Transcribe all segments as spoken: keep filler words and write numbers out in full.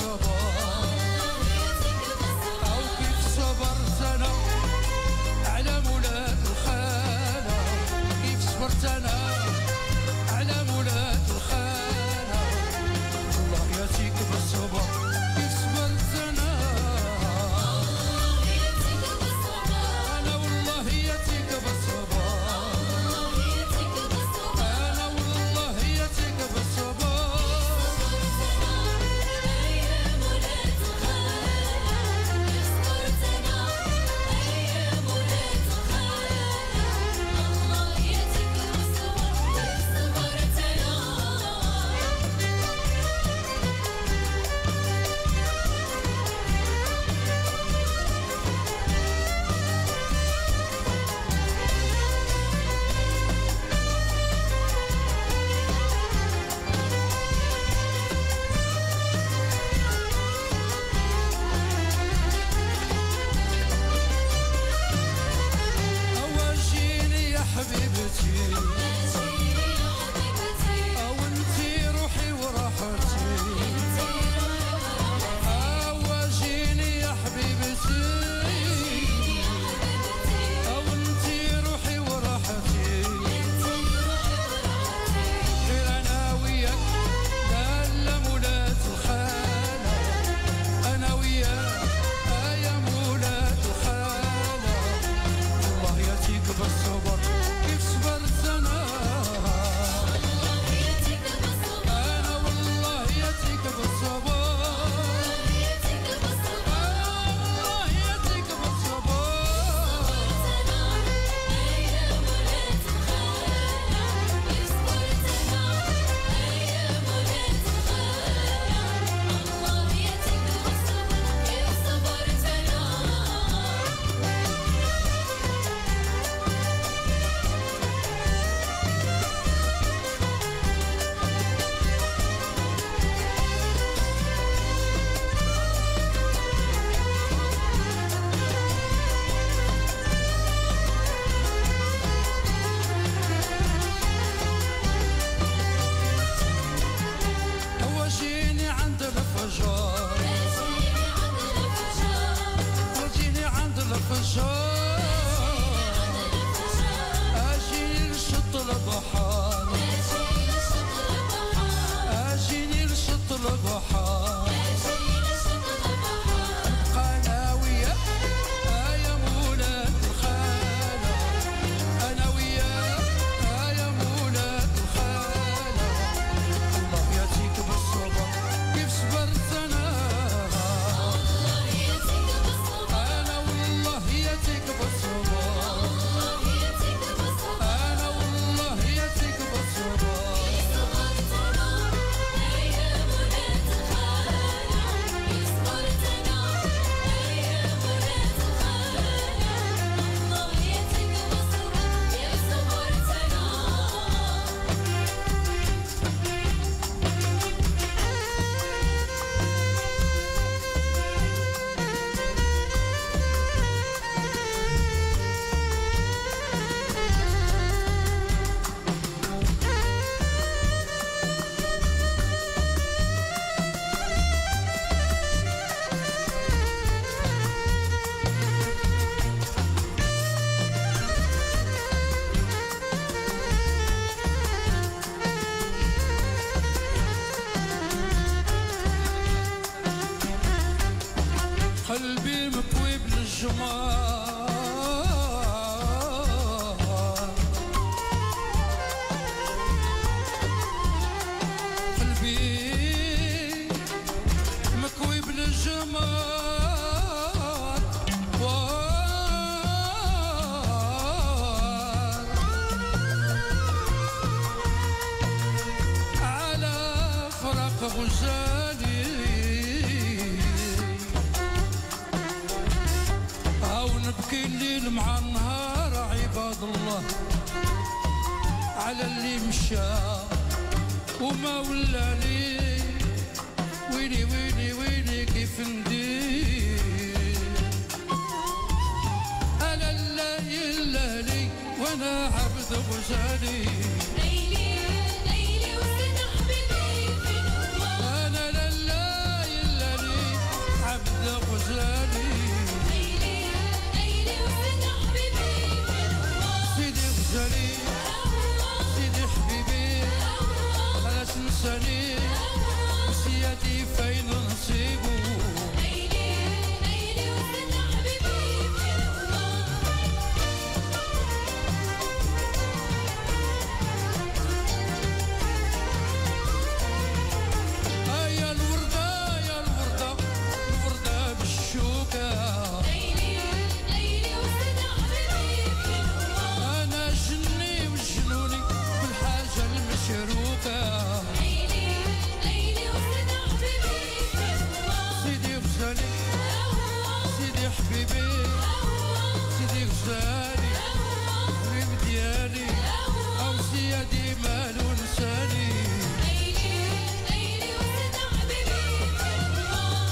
الصبر أو كيف صبرت أنا على مولات الخانة كيف صبرت أنا على مولات الخانة الله ياتيك بالصبر كيف صبرت أنا أنا والله ياتيك بالصبر أنا والله ياتيك بالصبر قلبي مكوي بالجمار قلبي مكوي بالجمار على فراق غزالي نبكي الليل مع النهار عباد الله على اللي مشى وما ولا لي ويلي ويلي ويلي كيف ندير ألا الليل ليلي وانا عبد غزالي ليلي ليلي وسط حبيبي في نوار أنا لليل ليلي انساني سيادي فين نصيبه ليلي ليلي وسط حبيبي في الله. آه يا الوردة يا الوردة الوردة بالشوكة ليلي ليلي وسط حبيبي في الله. أنا جني وجنوني بالحاجة المشروكة ليلي ليلي وسط حبيبي في الله. سيدي غزالي الله سيدي حبيبي الله سيدي غزالي حبيب ديالي أو سيادي مالو نسالي ليلي ليلي وسط حبيبي في الله.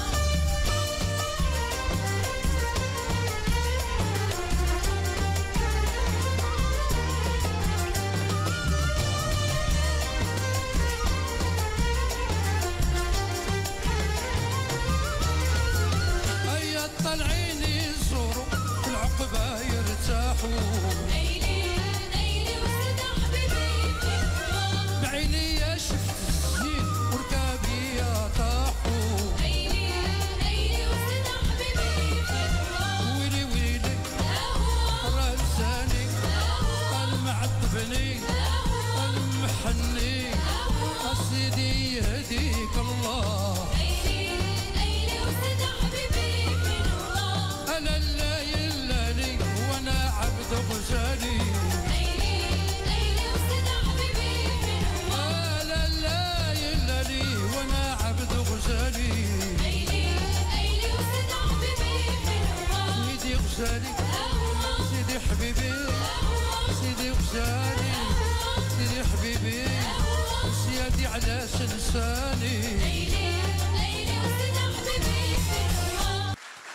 هيا طالعين يزوروا في العقبة يرتاحوا ليلي ليلي وسط حبيبي في الله. بعيني شفت الزين وركابي طاحوا ليلي ليلي وسط حبيبي في الله. ويلي ويلي الله راه لساني الله المعذبني المحني سيدي يهديك الله ليلي ليلي وسط حبيبي في الله. أنا لا يلاني وأنا عبد غزالي ليلي ليلي وسط حبيبي في الله. أنا لا يلاني وأنا عبد غزالي ليلي ليلي وسط حبيبي في الله. سيدي غزالي الله سيدي حبيبي سيدي غزالي سيدي حبيبي سيادي على سلساني ليلي ليلي وسط حبيبي في الله.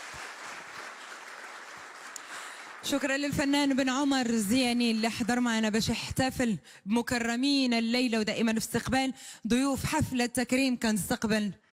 شكرا للفنان بن عمر الزياني اللي حضر معنا باش يحتفل بمكرمين الليله ودائما في استقبال ضيوف حفله تكريم كنستقبل